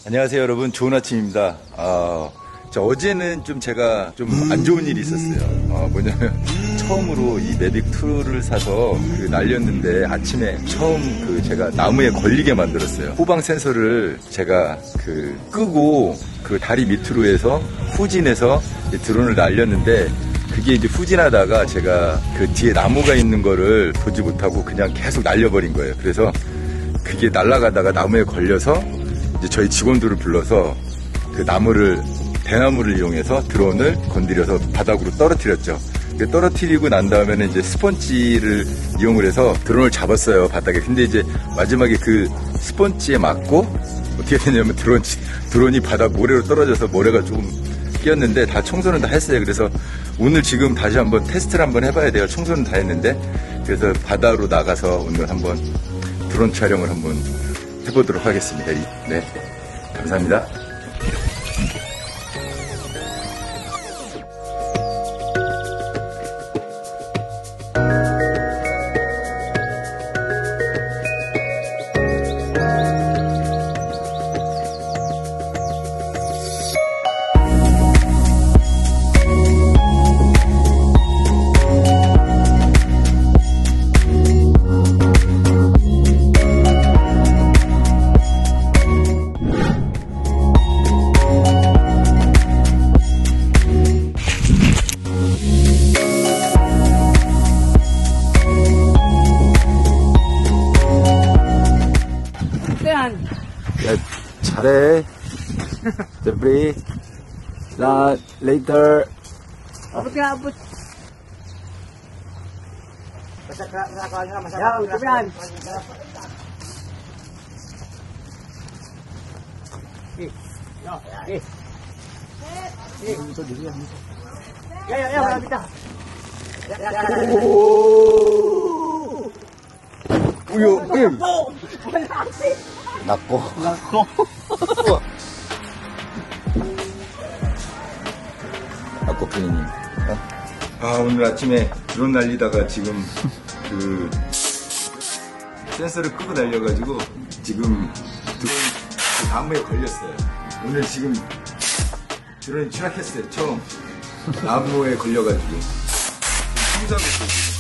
안녕하세요 여러분, 좋은 아침입니다. 어제는 좀 제가 좀 안 좋은 일이 있었어요. 뭐냐면 처음으로 이 매빅2를 사서 날렸는데 아침에 처음 제가 나무에 걸리게 만들었어요. 후방 센서를 제가 끄고 다리 밑으로 해서 후진해서 드론을 날렸는데 그게 이제 후진하다가 제가 뒤에 나무가 있는 거를 보지 못하고 그냥 계속 날려버린 거예요. 그래서 그게 날아가다가 나무에 걸려서 이제 저희 직원들을 불러서 대나무를 이용해서 드론을 건드려서 바닥으로 떨어뜨렸죠. 떨어뜨리고 난 다음에는 이제 스펀지를 이용을 해서 드론을 잡았어요, 바닥에. 근데 이제 마지막에 스펀지에 맞고 어떻게 되냐면 드론이 바닥 모래로 떨어져서 모래가 조금 끼었는데 다 청소는 다 했어요. 그래서 오늘 지금 다시 한번 테스트를 한번 해봐야 돼요. 청소는 다 했는데. 그래서 바다로 나가서 오늘 한번 드론 촬영을 한번 해보도록 하겠습니다. 네, 감사합니다. 야, 잘해. Debris. Later. Abot nga, abot. Ya, abot yan. Ya, malapit na. 우유. 낙고. 낙고 클리닝. 오늘 아침에 드론 날리다가 지금 센서를 끄고 날려가지고 지금 드론 나무에 걸렸어요. 오늘 지금 드론이 추락했어요. 처음 나무에 걸려가지고 청소하고 있어요.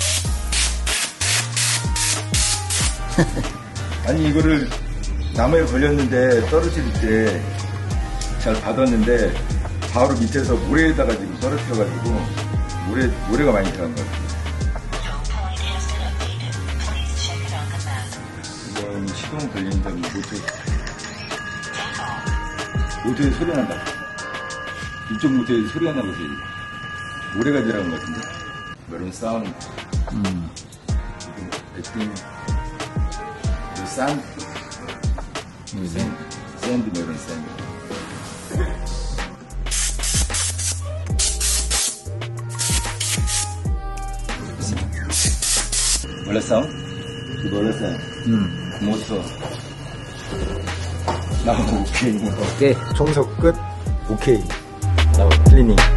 아니 이거를 나무에 걸렸는데 떨어질 때 잘 받았는데 바로 밑에서 모래에다가 지금 떨어뜨려가지고 모래가 많이 들어간 것 같아요. 이건 시동 걸린다. 모터에 소리가 난다. 이쪽 모터에 소리가 나고 모래가 들어간 것 같은데. 메론 사운드. 지금 샌드 메론 샌드. 몰랐어? 이거 몰랐어요? 모터. 오케이. 오케이. 청소 끝. 오케이. 클리닝.